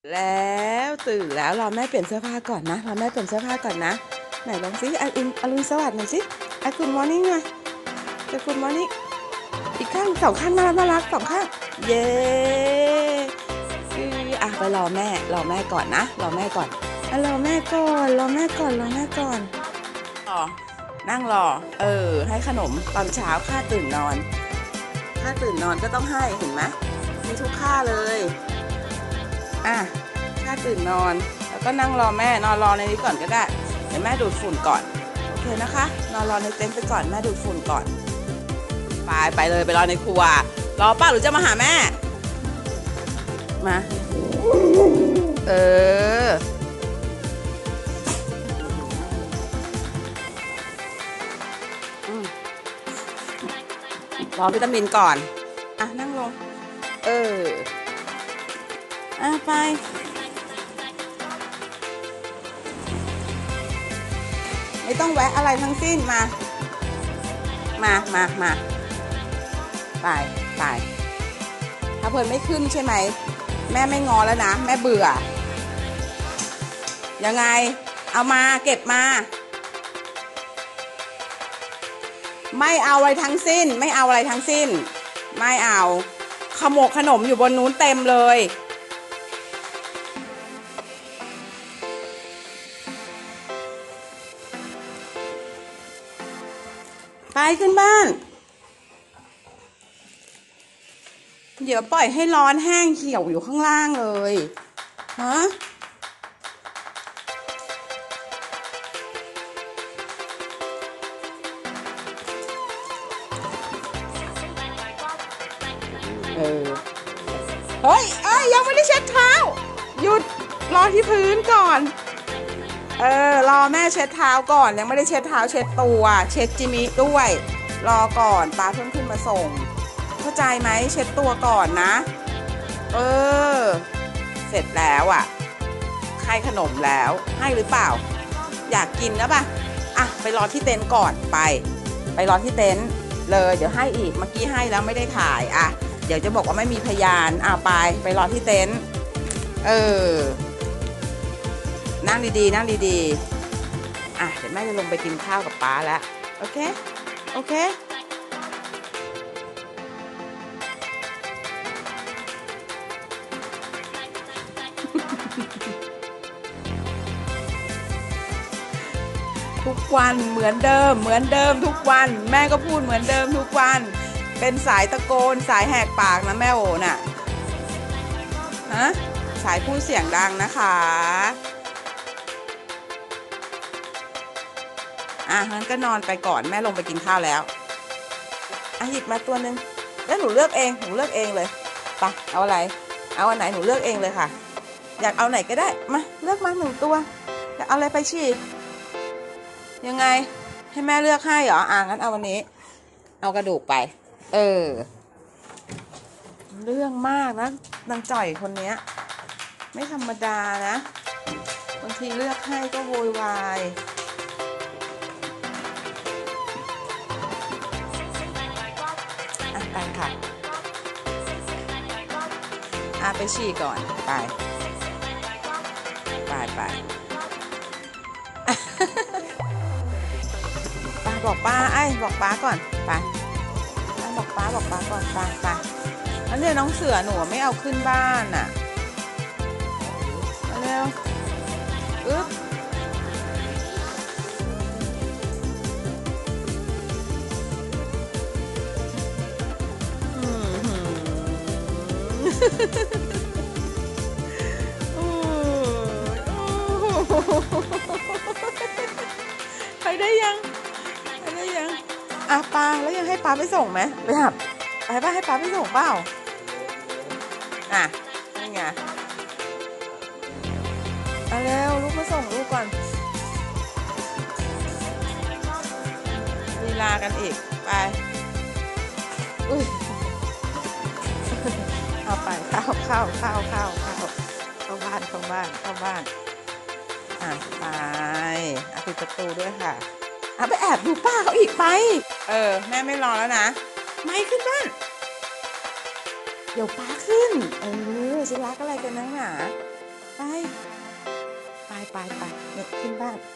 แล้วตื่นแล้วรอแม่เปลี่ยนเสื้อผ้าก่อนนะรอแม่เปลี่ยนเสื้อผ้าก่อนนะไหนลองสิอรุณสวัสดิ์หน่อยสิคุณมอร์นิ่งหน่อยคุณมอร์นิ่งอีกข้างสองข้างน่ารักสองข้างเย้ไปรอแม่ก่อนนะรอแม่ก่อนรอแม่ก่อนอ๋อนั่งรอให้ขนมตอนเช้าค่าตื่นนอนก็ต้องให้เห็นไหมมีทุกค่าเลยค่าตื่นนอนแล้วก็นั่งรอแม่นอนรอในนี้ก่อนก็ได้เดี๋ยวแม่ดูดฝุ่นก่อนโอเคนะคะนอนรอในเต็นท์ไปก่อนแม่ดูดฝุ่นก่อนไปเลยไปรอในครัวรอป้าหรือจะมาหาแม่มารอวิตามินก่อนนั่งลงไปไม่ต้องแวะอะไรทั้งสิ้นมาไปถ้าเพิ่นไม่ขึ้นใช่ไหมแม่ไม่งอแล้วนะแม่เบื่อยังไงเอามาเก็บมาไม่เอาอะไรทั้งสิ้นไม่เอาขนมอยู่บนนู้นเต็มเลยไปขึ้นบ้านเดี๋ยวปล่อยให้ร้อนแห้งเหี่ยวอยู่ข้างล่างเลยฮะเฮ้ยยังไม่ได้เช็ดเท้าหยุดรอที่พื้นก่อนรอแม่เช็ดเท้าก่อนยังไม่ได้เช็ดเท้าเช็ดตัวเช็ดจิมิด้วยรอก่อนป้าเพิ่งขึ้นมาส่งเข้าใจไหมเช็ดตัวก่อนนะเสร็จแล้วให้ขนมแล้วให้หรือเปล่าอยากกินนะป่ะไปรอที่เต็นท์ก่อนไปรอที่เต็นท์เลยเดี๋ยวให้อีกเมื่อกี้ให้แล้วไม่ได้ถ่ายเดี๋ยวจะบอกว่าไม่มีพยานไปรอที่เต็นท์นั่งดีๆเดี๋ยวแม่จะลงไปกินข้าวกับป้าแล้วโอเคทุกวันเหมือนเดิมทุกวันแม่ก็พูดเหมือนเดิมทุกวันเป็นสายตะโกนสายแหกปากนะแม่โอน่ะสายพูดเสียงดังนะคะงั้นก็นอนไปก่อนแม่ลงไปกินข้าวแล้วหยิบมาตัวนึงแล้วหนูเลือกเองเลยไปเอาอะไรเอาอันไหนหนูเลือกเองเลยค่ะอยากเอาไหนก็ได้มาเลือกมา1 ตัวอยากเอาอะไรไปฉีกยังไงให้แม่เลือกให้เหรองั้นเอาวันนี้เอากระดูกไปเรื่องมากนะนางจ่อยคนนี้ไม่ธรรมดานะบางทีเลือกให้ก็โวยวายไปค่ะไปฉี่ก่อนไปบอกป้าบอกป้าก่อนไปบอกป้าก่อนไปแล้วเนี่ยน้องเสือหนูไม่เอาขึ้นบ้านมาเร็วไปได้ยังปาแล้วยังให้ปาไปส่งไหมไปหับไปป้าให้ปาไปส่งเปล่านี่ไงเร็วลูกมาส่งลูกก่อนลีลากันอีกไปเอาไปเข้าบ้านไปปิดประตูด้วยค่ะไปแอบดูป้าเขาอีกไปแม่ไม่รอแล้วนะไม่ขึ้นบ้าน เดี๋ยวป้าขึ้นฉันรักอะไรกันนักหนาไปเนี่ยขึ้นบ้าน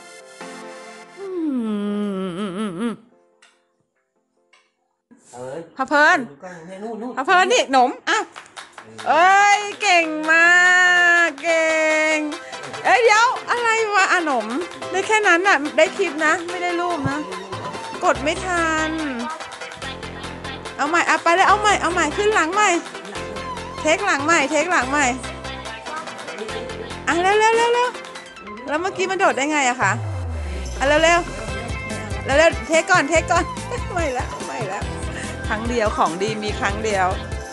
พะเพลินนี่หนมอ้าวเอ้ยเก่งมากเก่งเอ้ยเดี๋ยวอะไรวะหนมได้แค่นั้นน่ะได้คลิปนะไม่ได้รูปนะกดไม่ทันเอาใหม่ไปเลยเอาใหม่ขึ้นหลังใหม่เทคหลังใหม่เแล้วเมื่อกี้มันโดดได้ไงอะคะเร็วเทคก่อนไม่แล้วครั้งเดียวของดีมีครั้งเดียว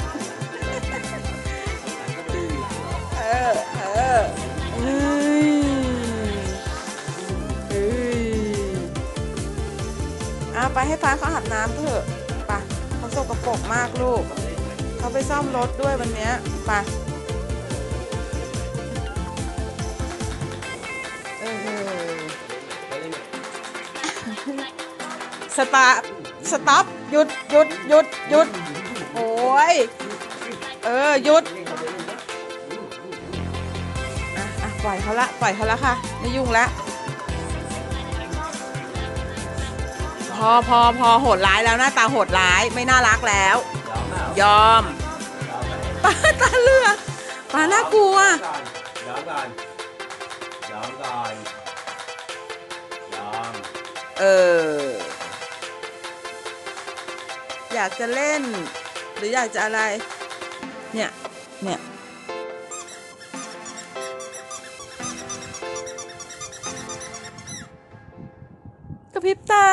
เอาไปให้ฟ้าเขาอาบน้ำเถอะไปเขาสกปรกมากลูกเขาไปซ่อมรถด้วยวันนี้ไปสต็อปหยุดโอ้ยหยุดปล่อยเขาละค่ะไม่ยุ่งละพอโหดร้ายแล้วหน้าตาโหดร้ายไม่น่ารักแล้วยอมป้าตาเลือกป้าน่ากลัวยอมอยากจะเล่นหรืออยากจะอะไรเนี่ยกระพริบตา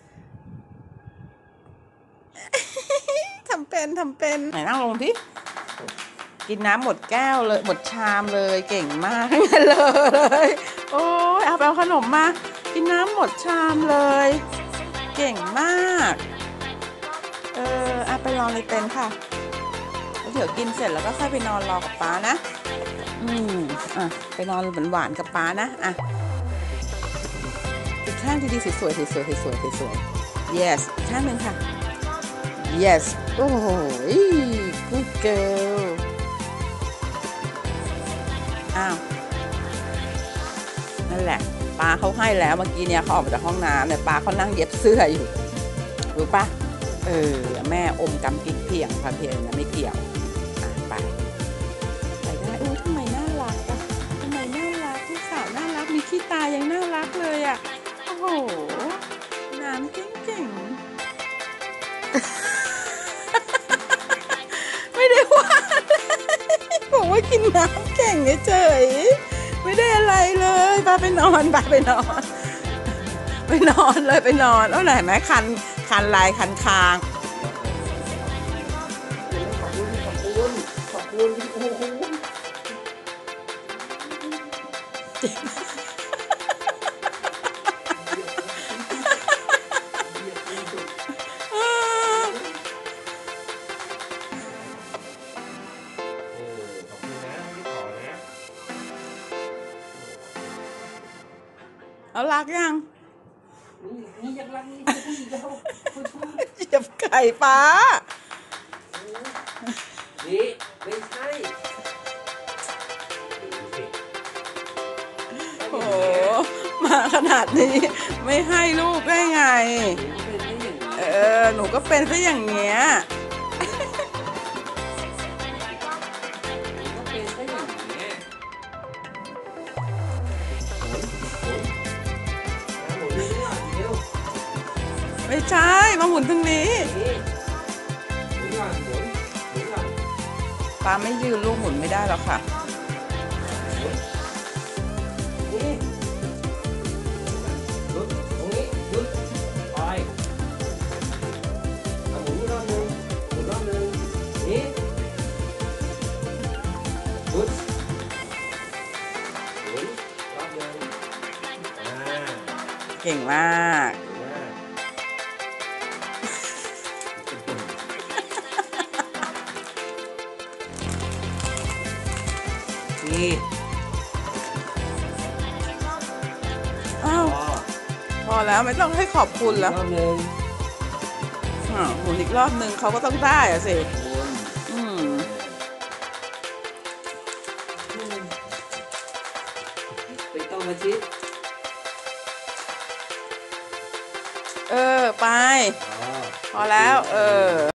ทำเป็นไหนนั่งลงที่กินน้ำหมดแก้วเลยหมดชามเลยเก่งมากเลยโอ้ยเอาไปเอาขนมมากินน้ำหมดชามเลยเก่งมากเอาไปรอในเต็นท์ค่ะเดี๋ยวกินเสร็จแล้วก็ค่อยไปนอนรอกับป๊านะไปนอนหวานกับป๊านะอีกข้างดีๆสวยๆyes อีกข้างหนึ่งค่ะ yes โอ้โห good girl นั่นแหละป้าเขาให้แล้วเมื่อกี้เนี่ยเขาออกมาจากห้องน้ำเนี่ยป้าเขานั่งเย็บเสื้ออยู่รู้ปะแม่อมกำกิ๊กเพียงพาเพียงนะไม่เกี่ยวไปได้ทำไมน่ารักลูกสาวน่ารักมีขี้ตายังน่ารักเลยโอ้โหน้ำเก่งไม่ได้ว่าบอกว่ากินน้ำเก่งเฉยไม่ได้อะไรเลยป้าไปนอนเลยไปนอนแล้วไหนไหมคันลายคันคางขอบคุณโอ้โหเอารักยังนี่ยังรักนี่เหยียบไก่ป้านี่ไม่ใช่โอ้มาขนาดนี้ไม่ให้ลูกได้ไงหนูก็เป็นซะอย่างเงี้ยไม่ใช่มาหมุนตรงนี้ป้าไม่ยืนลูกหมุนไม่ได้หรอกค่ะเก่งมากพอแล้วไม่ต้องให้ขอบคุณแล้วหมุนอีกรอบนึงเขาก็ต้องได้สิไม่ต้องมาชิดไปอ๋อพอแล้ว